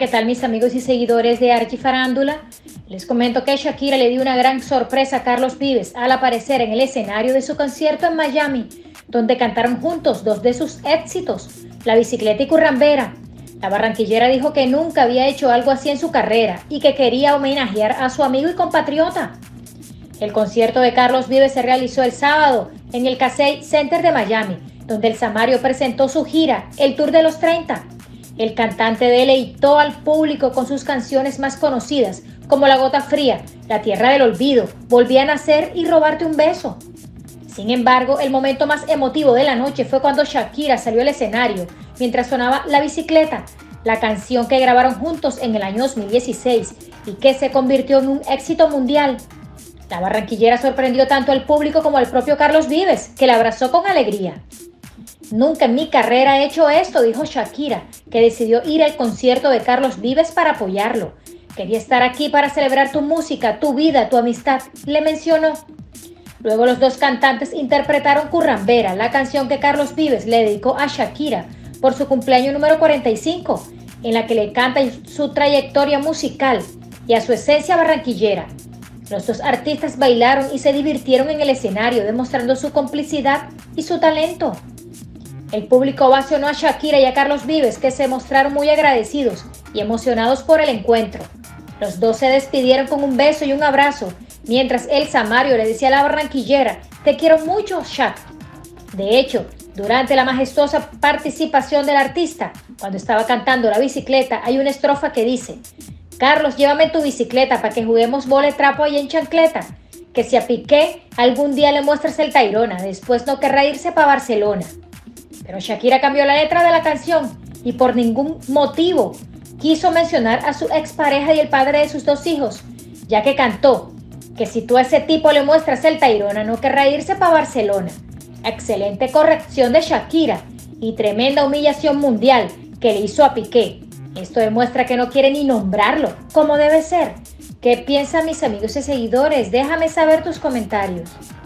tal mis amigos y seguidores de Archi Farándula? Les comento que Shakira le dio una gran sorpresa a Carlos Vives al aparecer en el escenario de su concierto en Miami, donde cantaron juntos dos de sus éxitos, La Bicicleta y Currambera. La barranquillera dijo que nunca había hecho algo así en su carrera y que quería homenajear a su amigo y compatriota. El concierto de Carlos Vives se realizó el sábado en el Casey Center de Miami, donde el Samario presentó su gira, el Tour de los 30. El cantante deleitó al público con sus canciones más conocidas, como La Gota Fría, La Tierra del Olvido, Volví a Nacer y Robarte un Beso. Sin embargo, el momento más emotivo de la noche fue cuando Shakira salió al escenario mientras sonaba La Bicicleta, la canción que grabaron juntos en el año 2016 y que se convirtió en un éxito mundial. La barranquillera sorprendió tanto al público como al propio Carlos Vives, que la abrazó con alegría. Nunca en mi carrera he hecho esto, dijo Shakira, que decidió ir al concierto de Carlos Vives para apoyarlo. Quería estar aquí para celebrar tu música, tu vida, tu amistad, le mencionó. Luego los dos cantantes interpretaron Currambera, la canción que Carlos Vives le dedicó a Shakira por su cumpleaños número 45, en la que le canta su trayectoria musical y a su esencia barranquillera. Los dos artistas bailaron y se divirtieron en el escenario, demostrando su complicidad y su talento. El público ovacionó a Shakira y a Carlos Vives, que se mostraron muy agradecidos y emocionados por el encuentro. Los dos se despidieron con un beso y un abrazo, mientras el Samario le decía a la barranquillera: "Te quiero mucho, Shak". De hecho, durante la majestuosa participación del artista, cuando estaba cantando La Bicicleta, hay una estrofa que dice: "Carlos, llévame en tu bicicleta para que juguemos vole trapo ahí en chancleta. Que si a Piqué algún día le muestras el Tayrona, después no querrá irse para Barcelona". Pero Shakira cambió la letra de la canción y por ningún motivo quiso mencionar a su expareja y el padre de sus dos hijos, ya que cantó que si tú a ese tipo le muestras el Tayrona no querrá irse para Barcelona. Excelente corrección de Shakira y tremenda humillación mundial que le hizo a Piqué. Esto demuestra que no quiere ni nombrarlo, como debe ser. ¿Qué piensan mis amigos y seguidores? Déjame saber tus comentarios.